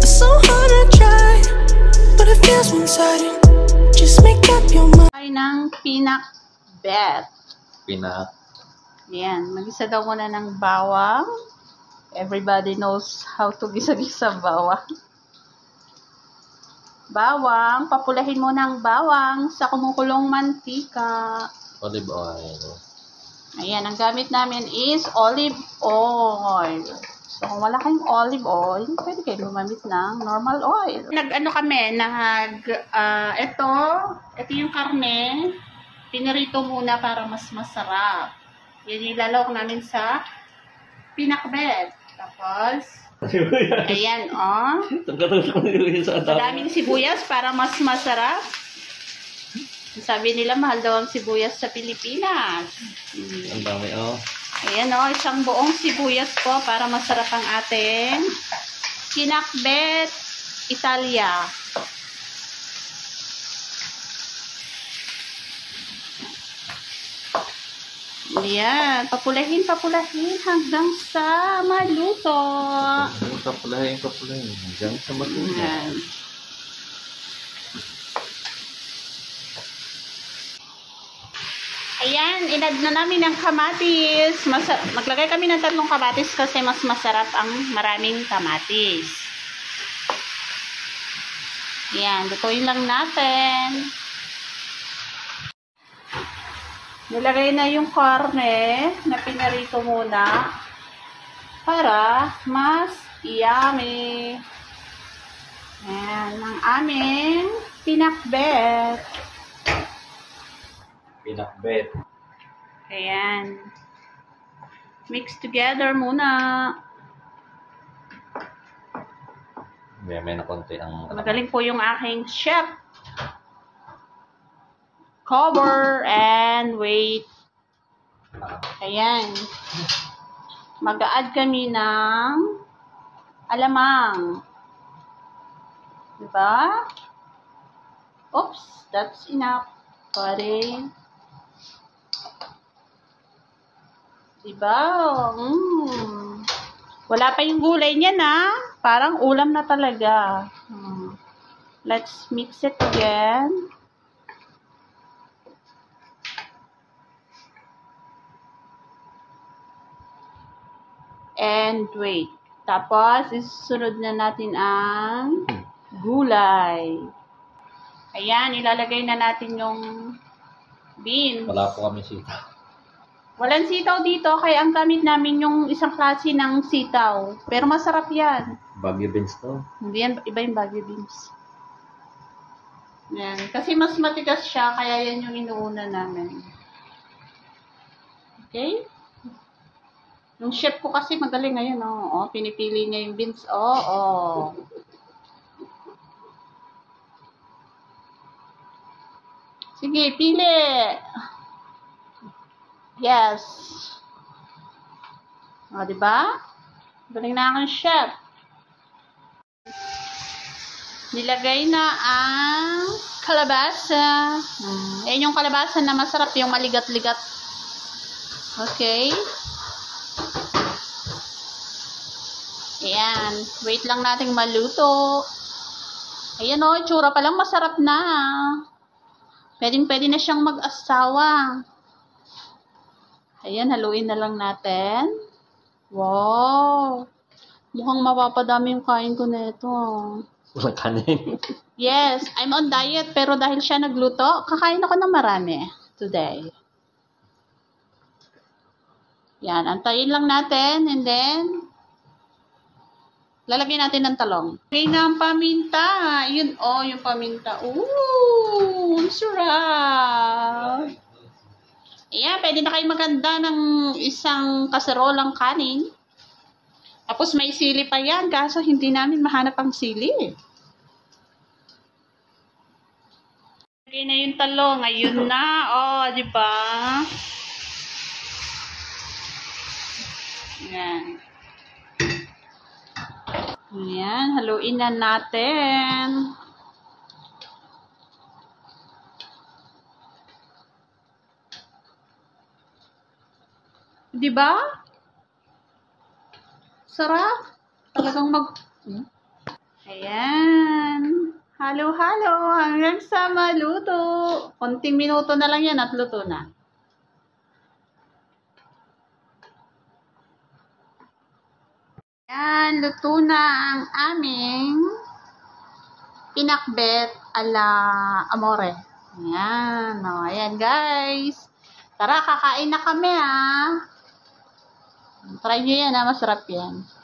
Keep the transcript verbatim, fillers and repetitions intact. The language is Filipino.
It's so hard to try, but it feels one-sided. Just make up your mind. Ay ng pinakbet. Pinak. Yan, mag-isa daw muna ng bawang. Everybody knows how to gisa-gisa bawang. Bawang, papulahin mo ng bawang sa kumukulong mantika. Olive oil. Ayan, ang gamit namin is olive oil. So, kung wala kayong olive oil, pwede kayo gumamit ng normal oil. Nag-ano kami, nag, uh, ito, ito yung karne, pinirito muna para mas masarap. Yan ilalawak namin sa pinakbet. Tapos, ayan, oh. Madaming sibuyas para mas masarap. Sabi nila, mahal daw ang sibuyas sa Pilipinas. Ang dami, oh. Ayan, oh, isang buong sibuyas po para masarap ang ating pinakbet Italia. Ayan, papulahin, papulahin hanggang sa maluto. Papulahin, papulahin hanggang sa maluto. Ayan. Ayan, inad na namin ang kamatis. Mas maglagay kami ng tatlong kamatis kasi mas masarap ang maraming kamatis. Ayan, lutuin lang natin. Nilagay na yung karne na pinarito muna para mas yummy. Ayan, ang aming pinakbet. Pinakbet. Ayan. Mix together muna. May, may na konti ang... Magaling po yung aking chef. Cover and wait. Ayan. Mag-a-add kami ng alamang. Diba? Oops, that's enough. Pare. Diba? Mm. Wala pa yung gulay niya na. Parang ulam na talaga. Hmm. Let's mix it again. And wait. Tapos, isusunod na natin ang gulay. Ayan, ilalagay na natin yung beans. Wala po kami sitaw. Walang sitaw dito, kaya ang gamit namin yung isang klase ng sitaw. Pero masarap yan. Baguio beans to. Hindi yan, iba yung Baguio beans. Yan. Kasi mas matigas siya, kaya yan yung inuuna namin. Okay? Yung chef ko kasi magaling ngayon, oh. Oh, pinipili niya yung beans. Oh, oh. Sige, pili. Yes. O, diba? Galing na akong chef. Nilagay na ang kalabasa. Hmm. Ayan yung kalabasa na masarap, yung maligat-ligat. Okay. Ayan. Wait lang nating maluto. Ayan o, itsura pa lang masarap na. Pwedeng-pwede na siyang mag-asawa. Ayan, haluin na lang natin. Wow! Mukhang mapapadami yung kain ko na ito. Walang kanin. Yes, I'm on diet, pero dahil siya nagluto, kakain ako ng marami today. Yan, antayin lang natin, and then, lalagyan natin ng talong. Okay na ang paminta. Yun, oh, yung paminta. Ooh, ang sarap. Ayan, pwede na kayo maganda ng isang kaserolang kanin. Tapos may sili pa yan, kaso hindi namin mahanap ang sili. Okay na yung talong. Ayun na. Oh, di ba? Ayan. Ayan, haluin na natin. Di ba? Sarap. Talagang mag... Hmm? Ayan. Halo-halo hanggang sa maluto. Konting minuto na lang yan at luto na. Ayan, luto na ang aming pinakbet ala amore. Ayan. O, ayan guys. Tara, kakain na kami ah. Try nyo yan ah, masarap yan.